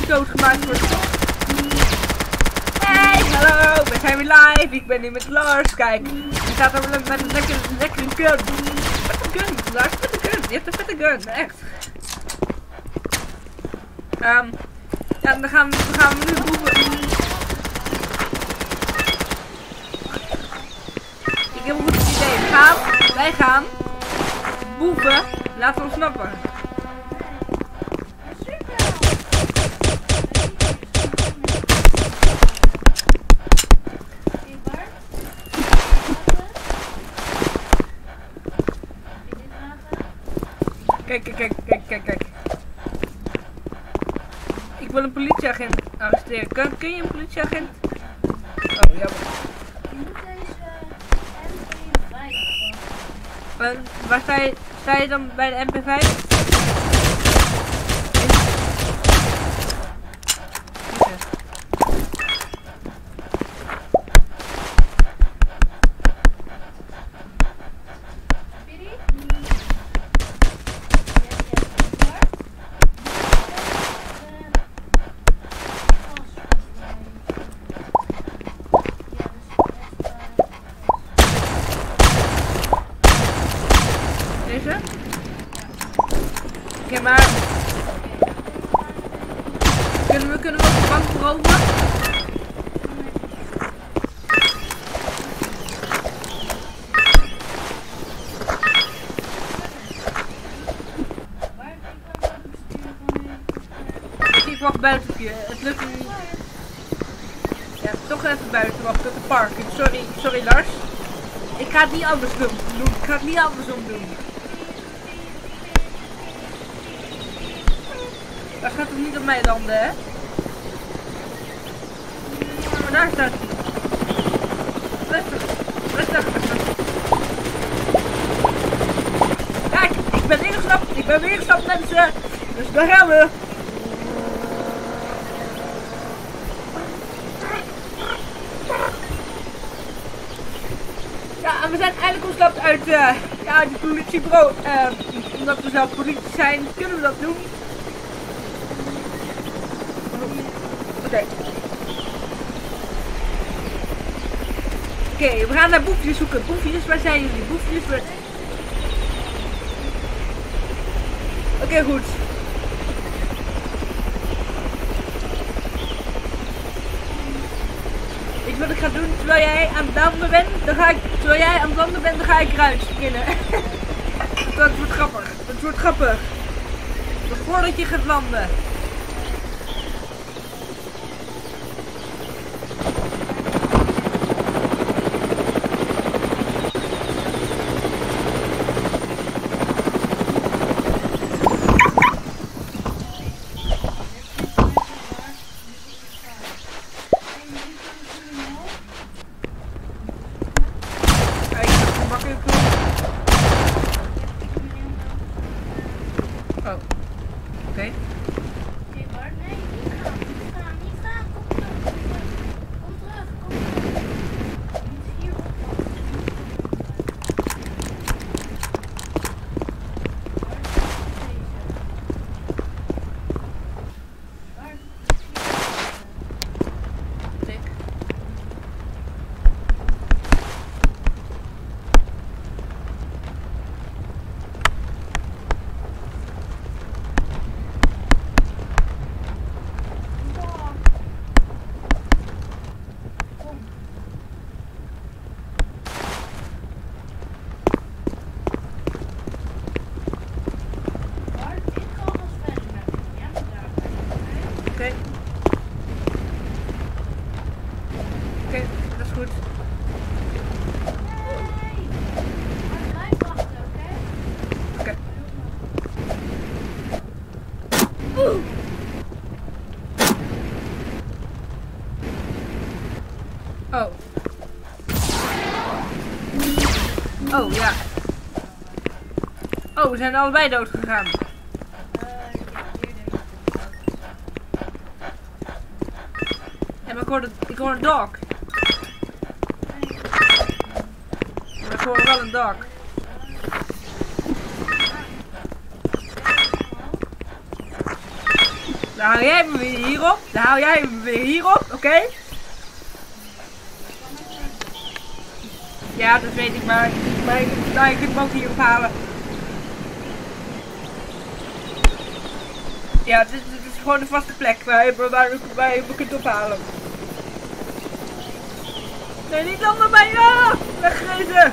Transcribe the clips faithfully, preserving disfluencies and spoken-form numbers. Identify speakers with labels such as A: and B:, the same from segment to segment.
A: doodgemaakt wordt. Hey, hallo, we zijn weer live. Ik ben hier met Lars. Kijk, je staat er met een lekkere, lekkere gun. Met een gun, Lars, met een gun. Je hebt een vette gun, echt. Um, ja, dan gaan we, dan gaan we nu boeven. Ik heb een goed idee. We gaan, wij gaan boeven laten ontsnappen. Kijk, kijk, kijk, kijk, kijk, kijk. Ik wil een politieagent arresteren. Kun, kun je een politieagent? Oh, jammer.
B: Je moet deze M P vijf.
A: En waar sta je, sta je dan bij de M P vijf? Deze? Oké, maar kunnen we kunnen we op de bank veroveren? Ik wacht buiten hier. Het lukt me niet. Ja, toch even buiten wachten tot de parking. Sorry, sorry Lars. Ik ga het niet anders doen. Ik ga het niet andersom doen. Dat gaat toch niet op mij landen, hè? Maar daar staat hij. Rustig, rustig, rustig. Kijk, ik ben ingestapt. Ik ben weer ingestapt, mensen. Dus daar gaan we. Ja, en we zijn eindelijk ontsnapt uit, uh, ja, uit het politiebureau. Uh, omdat we zelf politie zijn, kunnen we dat doen. Oké. Okay. Oké, okay, we gaan naar boefjes zoeken. Boefjes, waar zijn jullie? Boefjes, waar... Oké, okay, goed. Weet je wat ik ga doen? Terwijl jij aan het landen bent, dan ga ik... Terwijl jij aan het landen bent, dan ga ik eruit springen. Dat wordt grappig. Dat wordt grappig. Voordat je gaat landen. Oh, oké. Okay.
B: Nee Bart, nee, niet gaan, niet gaan, niet gaan, kom terug. Kom terug, kom terug. Je moet hier oppassen. Bart,
A: Tik. Oké. Oké, dat is goed.
B: nee. Maar blijf wachten, oké?
A: Oké. Oeh. Oh. Oh, ja. Oh, we zijn allebei dood gegaan. Ja, maar ik hoorde, ik hoorde een dog. Maar ik hoorde wel een dog. Dan haal jij me weer hierop. Dan haal jij me weer hierop, oké? Okay? Ja, dat weet ik, maar, maar ik, nou, ik kan hem ook hierop halen. Ja, dit, dit is gewoon een vaste plek waar je, waar, waar je me kunt ophalen. Nee, niet landen bij jou! Weggereden!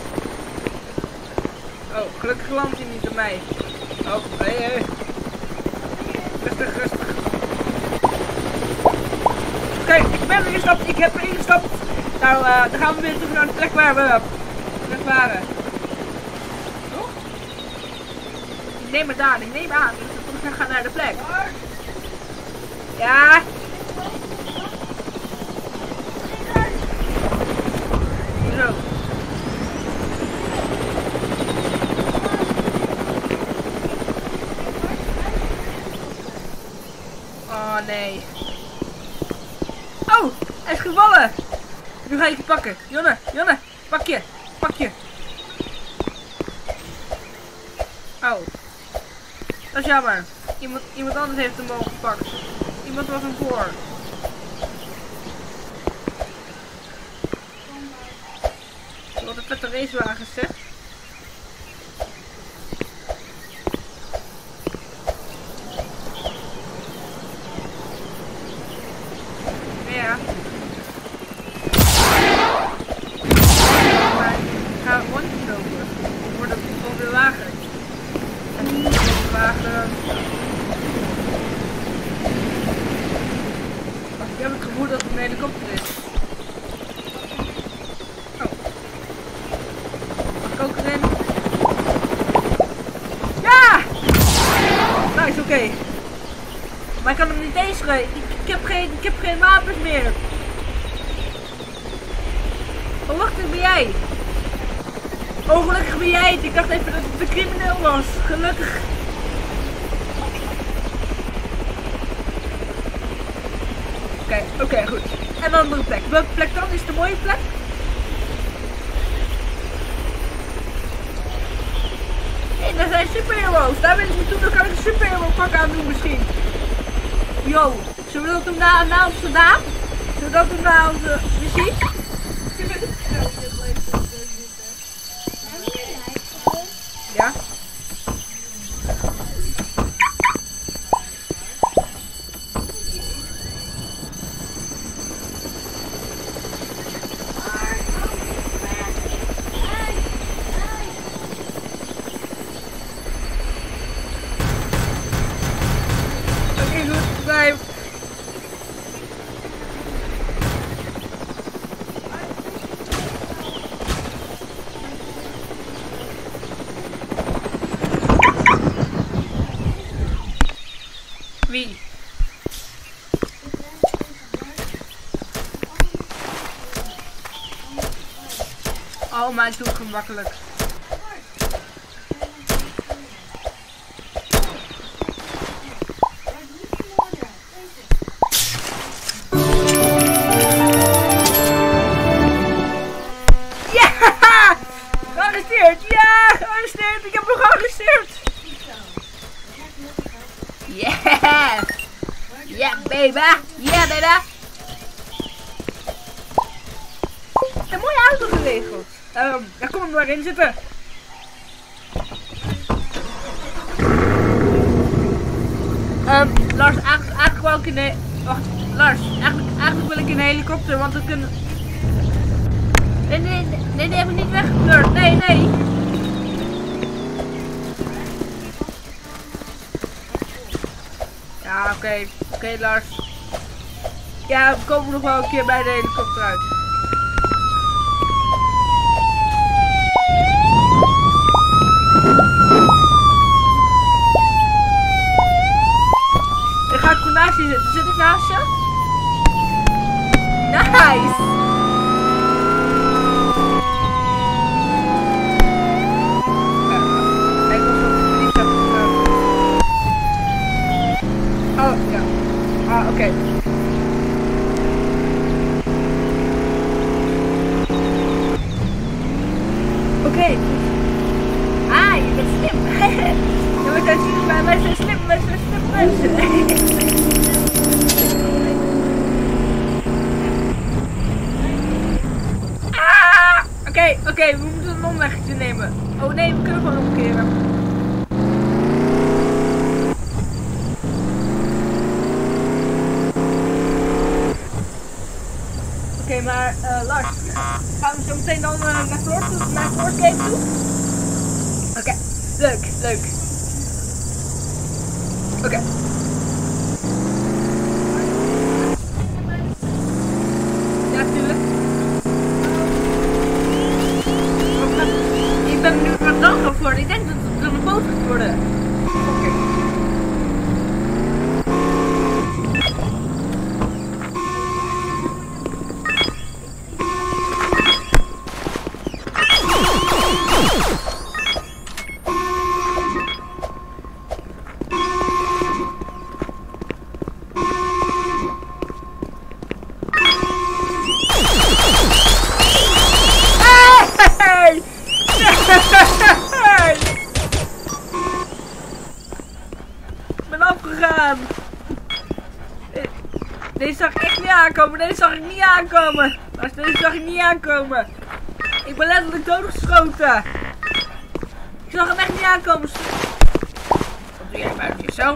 A: Oh, gelukkig landt hij niet bij mij. Oh, hé, hey, hé. Hey. Rustig, rustig. Oké, okay, ik ben erin gestapt, ik heb erin gestapt. Nou, uh, dan gaan we weer terug naar de plek waar we net waren. Toch? Ik neem het aan, ik neem aan. Dus we terug gaan naar de plek. Ja. Zo. Oh nee. Oh, hij is gevallen. Nu ga ik je pakken. Jonne, Jonne, pak je, pak je. Oh. Dat is jammer. Iemand, iemand anders heeft hem al gepakt. Iemand was hem voor. Wat een vette racewagens, zeg. Ja. Maar ik ga rondjes lopen. Dan wordt het gewoon weer lager. En die wagen. Ik heb het gevoel dat het een helikopter is. Oh. Mag ik ook erin? Ja! Nou, is oké. Okay. Maar ik kan hem niet eens rijden. Ik, ik, heb geen, ik heb geen wapens meer. Oh, wacht, ben jij? Oh, gelukkig ben jij het. Ik dacht even dat het de crimineel was. Gelukkig. Oké, okay, oké, okay, goed. En een andere plek. Welke plek dan? Is het een mooie plek? Hé, hey, daar zijn superheroes. Daar wil ik naartoe. Dan kan ik een superhero pak aan doen misschien. Yo, zullen we dat doen na, na onze naam? Zullen we dat doen na onze muziek? Ja? Oké, goed, blijf. Wie? Oh, maar doe gemakkelijk. Ja! Gearresteerd! Ja! Gearresteerd! Ik heb hem gearresteerd! Yeah! Yeah, baby! Yeah, baby! Een mooie auto geregeld. Um, daar kom ik maar in zitten. Um, Lars, eigenlijk, eigenlijk wil ik in de... Wacht, Lars, eigenlijk, eigenlijk wil ik in een helikopter, want we kunnen... Nee, nee, nee, nee, die heb ik niet weggekleurd. Nee, nee. Ja, oké. Okay. Oké, okay, Lars. Ja, we komen nog wel een keer bij de helikopter uit. Ik ga goed naast je zitten. Zit ik naast je? Nice! Oh, ja. Ah, oké. Okay. Oké. Okay. Ah, je bent slim. Ja, wij zijn slim, wij zijn slim, wij zijn slim mensen. te nemen. Oh nee, we kunnen gewoon omkeren. Oké, okay, maar uh, Lars, gaan we zo meteen dan uh, naar Floor toe, naar Floor's game toe? Oké, okay. leuk, leuk. Oké. Okay. Ja, tuurlijk. Ik ben nu wat dag geworden. Ik denk dat het een boot gaat worden. Oké. Okay. Deze zag ik echt niet aankomen, deze zag ik niet aankomen. Deze zag ik niet aankomen. Ik ben letterlijk doodgeschoten. Ik zag hem echt niet aankomen. Wat doe jij buiten zo?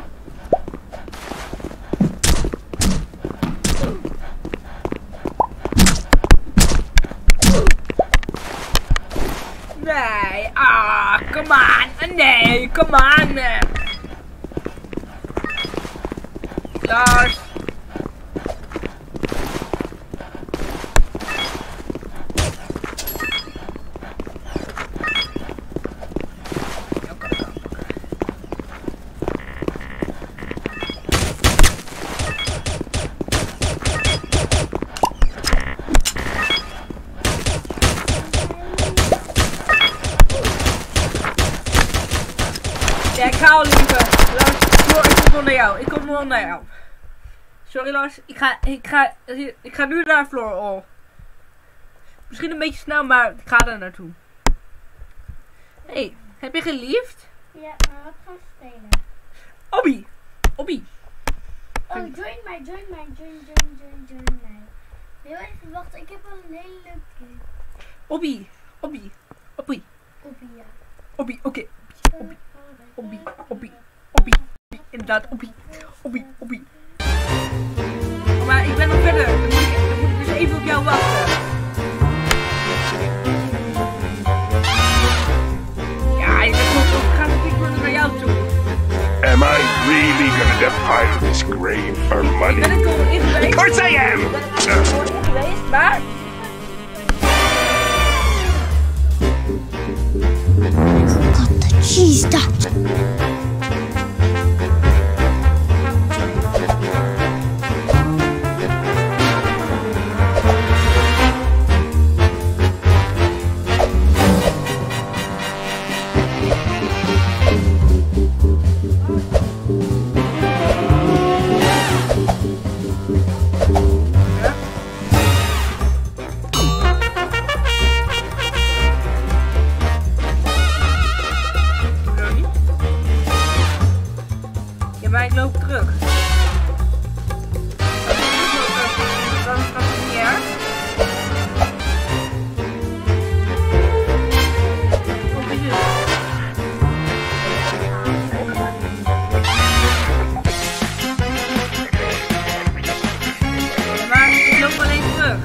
A: Nee, ah, come on. Nee, come on. Lars. Ja, ik ga al liever. Lars, ik kom wel naar jou. Ik kom wel naar jou. Sorry Lars, ik ga, ik ga, ik ga nu naar Floor. Oh. Misschien een beetje snel, maar ik ga daar naartoe. Hé, hey, heb je geliefd?
B: Ja, maar wat gaan we spelen?
A: Obby! Obby!
B: Oh, join mij, join mij, join, join, join, join mij. Heel even wachten, ik heb al een hele leuke game.
A: Obby! Obby! Obby!
B: Obby, ja.
A: Obby, oké. Okay. Obby, Obby, Obby, Obby, inderdaad, Obby, Obby, Obby. Maar ik ben nog verder, dan moet ik, dan moet ik dus even op jou wachten. Ja, ik ben goed, ik ga natuurlijk naar jou toe.
C: Am I really gonna defile this grave for money?
A: Ben ik al in geweest?
C: Of course I am!
A: Ben ik al in geweest, maar...
B: Got the cheese dot.
A: Ik loop terug. Dat is nog niet erg. Hoe is het? Maar ik loop alleen terug.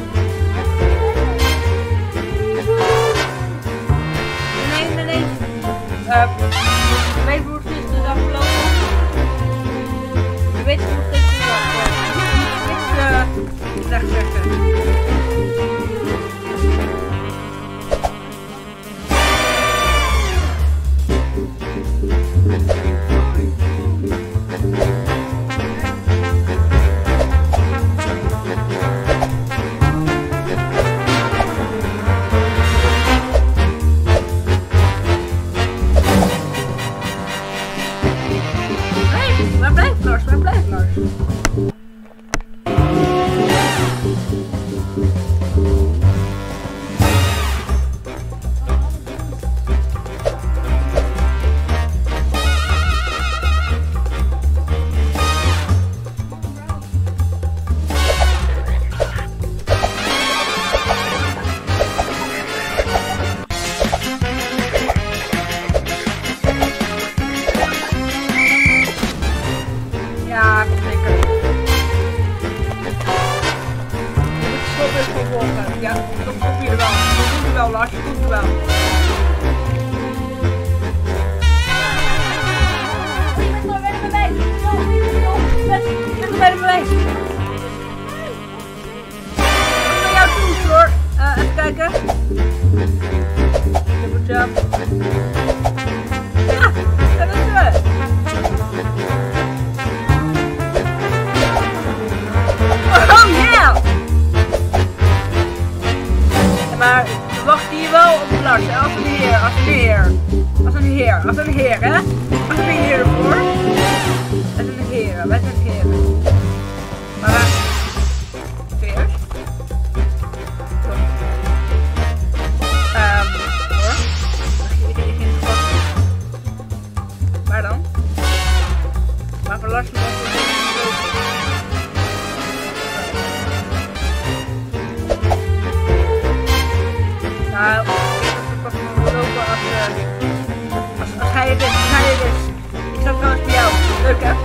A: Nee, nee, nee. Uh, weet hoe het is de dag gelopen. Je weet hoe het is niks uh, zeggen. Hey, waar blijft Lars? Waar blijft Lars? wel, Lars, je komt er wel.
B: Ik ben er weer bij. Ik ben er
A: bij de bewijs. Kom naar jou toe, hoor. Uh, even kijken. Good job. Ja, dat is het. Oh yeah! Ja, maar we wachten hier wel op Lars, hè? Als een heer, als een heer. Als een heer, als een heer, hè? Als een heer voor. Als een heer, wij zijn heren. Maar veer. Ehm, hoor. Waar dan? Maar voor Lars nog nou, ik denk dat we pas nog lopen als, uh, als, als hij er is, als hij er is. Ik sta trouwens bij jou. Leuk hè?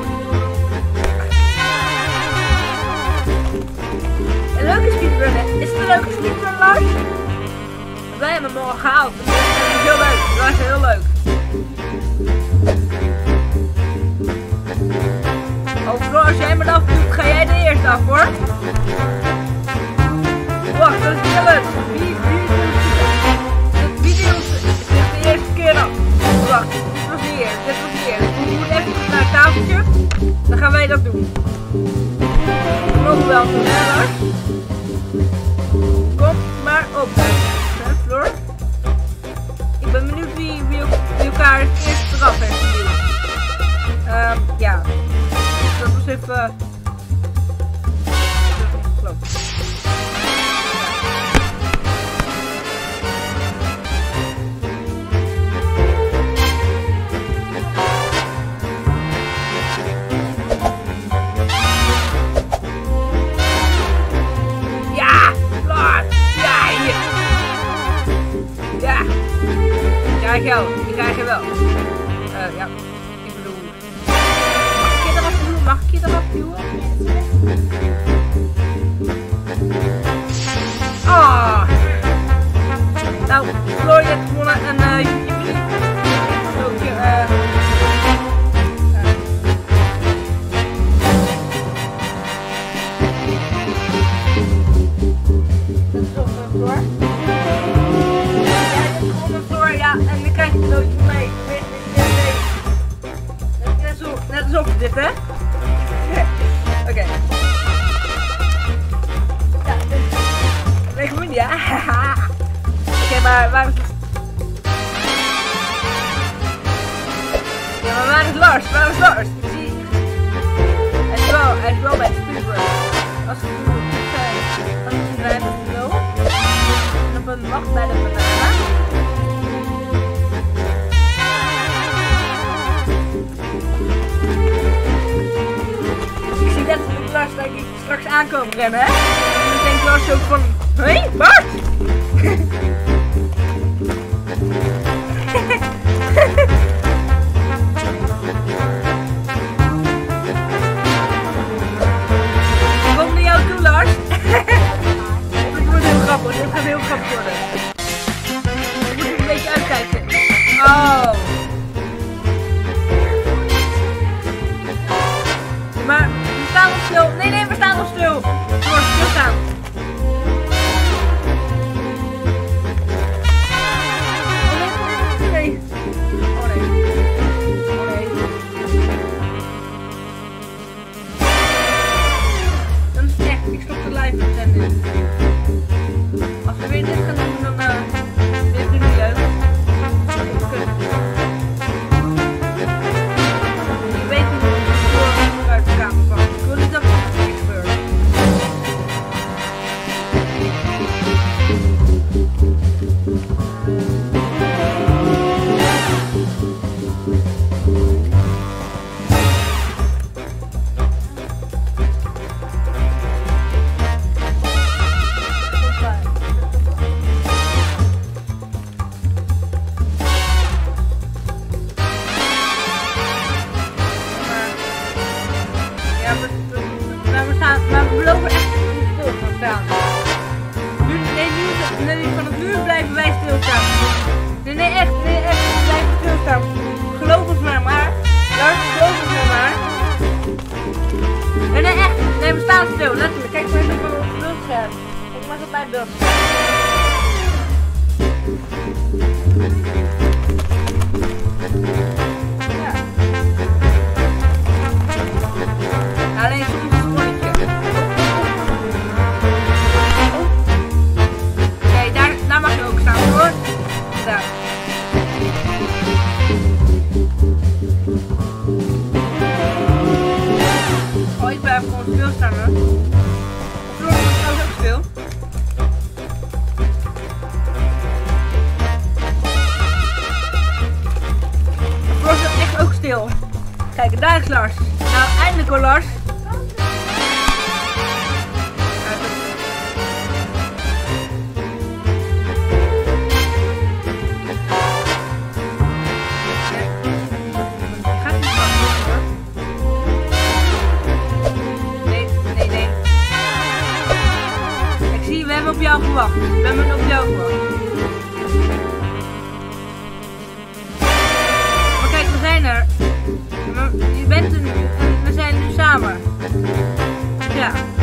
A: Een leuke speedrun hè? Is het een leuke speedrun, Lars? Wij hebben hem al gehaald. Dat is heel leuk. Dat was heel leuk. Overal als jij me af doet, ga jij de eerste af hoor. Wacht, dat is heel leuk. Wie, wie doet Wie doet dit de eerste keer af? Wacht, dit was de eerste, dit was de eerste. We moeten even naar het tafeltje. Dan gaan wij dat doen. Nog wel doen, hè Lars? Kom maar op, hè Floor. Ik ben benieuwd wie, wie, wie elkaar het eerste eraf heeft geduwd. Ehm, um, ja. Dat was even... Klopt. Ik krijg jou, ik krijg je wel. Uh, ja, ik bedoel. Mag ik je eraf duwen? Mag ik je eraf duwen? Ah! Nou, Floor, je hebt gewonnen en uh, je moet ook je, uh, dat is ook een Floor. Ja, en dan krijg je het nooit mee. Nee, nee, nee. Net zo, net alsof dit, hè? Oké. Okay. Ja, dit is goed, ja. Oké, okay, maar waar is het? Ja, maar waar is Lars? Waar is Lars? Ik zie... Hij is wel, hij is wel bij de speedrun. Als we goed zijn, als we zijn met de nul. En op een wacht bij de banana. Lars denk ik straks aankomen rennen, hè? En dan denkt Lars ook van, hé, hey, Bart! Kom naar jou toe, Lars! Dit wordt heel grappig, dit gaat heel grappig worden. Ik moet een beetje uitkijken. Oh! Maar... We staan nog stil. Nee, nee, we staan nog stil. Door, stilstaan. Oh nee, nee. Oh nee. Oh nee. Dan is het echt. Ik stop de live zending. Als we weer dit gaan doen, dan uh, dit is het niet leuk. Ik weet niet hoe het uit de kamer kwam. Ik wil niet dat het niet gebeurt. Maar we staan, maar we beloven echt dat we vol gaan staan. Nu, nee, nu is het nee, vanaf nu blijven wij stilstaan. Nee, nee, echt, nee, echt, we blijven stilstaan. Geloof ons maar, maar. Lars, geloof ons maar, maar. Nee, nee, echt. Nee, we staan stil, letterlijk. Kijk maar even op het beeldscherm. Kijk maar eens op mijn beeldscherm. Ja. Alleen soms een zonnetje. Oké, daar, daar mag je ook staan hoor. Daar. Oh, ik blijf gewoon stilstaan hoor. Floor is trouwens ook stil. Floor is echt ook stil. Kijk, daar is Lars. Nou, eindelijk hoor Lars. We hebben op jou gewacht. We hebben op jou gewacht. Maar kijk, we zijn er. Je bent er nu en we zijn nu samen. Ja.